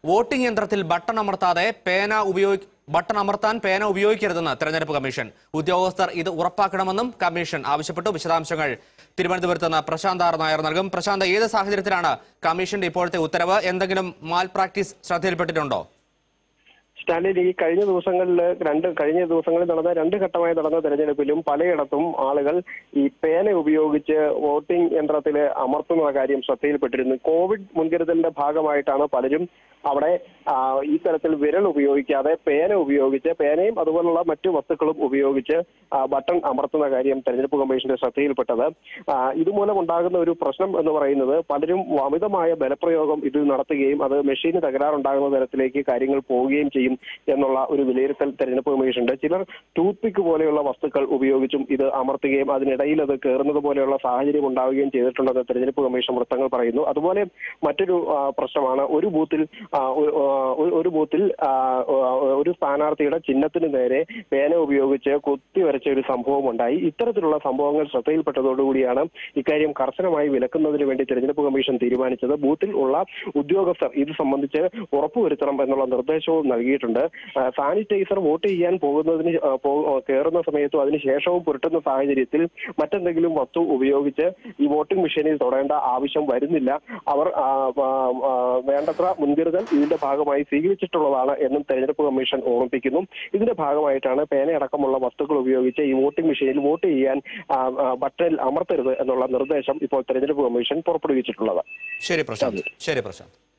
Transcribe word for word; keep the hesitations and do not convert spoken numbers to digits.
Voting യന്ത്രത്തിൽ button അമർത്താതെ പേന ഉപയോഗി ബട്ടൺ അമർത്താൻ പേന ഉപയോഗിക്കരുതെന്ന് തെരഞ്ഞെടുപ്പ് കമ്മീഷൻ. ഉദ്യോഗസ്ഥർ ഇത് ഉറപ്പാക്കണമെന്നും കമ്മീഷൻ ആവശ്യപ്പെട്ടു. വിശദാംശങ്ങൾ തിരുവനന്തപുരത്ത് നിന്ന് പ്രശാന്ത് ആർ നായർ നൽകും. പ്രശാന്ത്, ഏത് സാഹചര്യത്തിലാണ് കമ്മീഷന്റെ ഇപ്പോഴത്തെ ഉത്തരവ്? എന്തെങ്കിലും മാൽ പ്രാക്ടീസ് ശ്രദ്ധയിൽപ്പെട്ടിട്ടുണ്ടോ? സ്റ്റാലിൻ, ഈ കഴിഞ്ഞ ദിവസങ്ങളിൽ രണ്ട് കഴിഞ്ഞ ദിവസങ്ങളിൽ നടന്ന രണ്ട് ഘട്ടമായി നടന്ന തെരഞ്ഞെടുപ്പിലും പലയിടത്തും ആളുകൾ ഈ പേന ഉപയോഗിച്ച് വോട്ടിംഗ് യന്ത്രത്തിൽ അമർത്തുന്ന കാര്യം ശ്രദ്ധയിൽപ്പെട്ടിരുന്നു. കോവിഡ് മുൻകരുതലിന്റെ ഭാഗമായിട്ടാണ് പലരും അവിടെ ഈ തരത്തിൽ വിരൽ ഉപയോഗിക്കാതെ പേന ഉപയോഗിച്ച് പേനയും അതുപോലുള്ള മറ്റു വസ്തുക്കളും ഉപയോഗിച്ച് ബട്ടൺ അമർത്തുന്ന കാര്യം തെരഞ്ഞെടുപ്പ് കമ്മീഷന്റെ ശ്രദ്ധയിൽപ്പെട്ടത്. ഇതുമൂലം ഉണ്ടാകുന്ന ഒരു പ്രശ്നം എന്ന് പറയുന്നത് പലരും അമിതമായ ബലപ്രയോഗം ഇത് നടത്തുകയും അത് മെഷീന് തകരാറുണ്ടാകുന്ന തരത്തിലേക്ക് കാര്യങ്ങൾ പോവുകയും ചെയ്യും എന്നുള്ള ഒരു വിലയിരുത്തൽ തെരഞ്ഞെടുപ്പ് കമ്മീഷനുണ്ട്. ചിലർ ടൂത്ത് പിക്ക് പോലെയുള്ള വസ്തുക്കൾ ഉപയോഗിച്ചും ഇത് അമർത്തുകയും അതിനിടയിൽ അത് കയറുന്നത് പോലെയുള്ള സാഹചര്യം ഉണ്ടാവുകയും ചെയ്തിട്ടുണ്ടെന്ന് തെരഞ്ഞെടുപ്പ് കമ്മീഷൻ വൃത്തങ്ങൾ പറയുന്നു. അതുപോലെ മറ്റൊരു പ്രശ്നമാണ് ഒരു ബൂത്തിൽ ഒരു ബൂത്തിൽ ഒരു സ്ഥാനാർത്ഥിയുടെ ചിഹ്നത്തിന് നേരെ പേന ഉപയോഗിച്ച് കുത്തിവരച്ച ഒരു സംഭവം ഉണ്ടായി. ഇത്തരത്തിലുള്ള സംഭവങ്ങൾ ശ്രദ്ധയിൽപ്പെട്ടതോടുകൂടിയാണ് ഇക്കാര്യം കർശനമായി വിലക്കുന്നതിന് വേണ്ടി തെരഞ്ഞെടുപ്പ് കമ്മീഷൻ തീരുമാനിച്ചത്. ബൂത്തിൽ ഉള്ള ഉദ്യോഗസ്ഥർ ഇത് സംബന്ധിച്ച് ഉറപ്പുവരുത്തണം എന്നുള്ള നിർദ്ദേശവും നൽകിയിട്ടുണ്ട്. സാനിറ്റൈസർ വോട്ട് ചെയ്യാൻ പോകുന്നതിന് കയറുന്ന സമയത്തും അതിനുശേഷവും പുരട്ടുന്ന സാഹചര്യത്തിൽ മറ്റെന്തെങ്കിലും വസ്തു ഉപയോഗിച്ച് ഈ വോട്ടിംഗ് മെഷീനിൽ തൊടേണ്ട ആവശ്യം വരുന്നില്ല. അവർ വേണ്ടത്ര മുൻകരുതൽ ഇതിന്റെ ഭാഗമായി സ്വീകരിച്ചിട്ടുള്ളതാണ് എന്നും തെരഞ്ഞെടുപ്പ് കമ്മീഷൻ ഓർമ്മിപ്പിക്കുന്നു. ഇതിന്റെ ഭാഗമായിട്ടാണ് പേനയടക്കമുള്ള വസ്തുക്കൾ ഉപയോഗിച്ച് ഈ വോട്ടിംഗ് മെഷീനിൽ വോട്ട് ചെയ്യാൻ ബട്ടണിൽ അമർത്തരുത് എന്നുള്ള നിർദ്ദേശം ഇപ്പോൾ തെരഞ്ഞെടുപ്പ് കമ്മീഷൻ പുറപ്പെടുവിച്ചിട്ടുള്ളത്. ശരി പ്രശാന്ത്. ശരി പ്രശാന്ത്.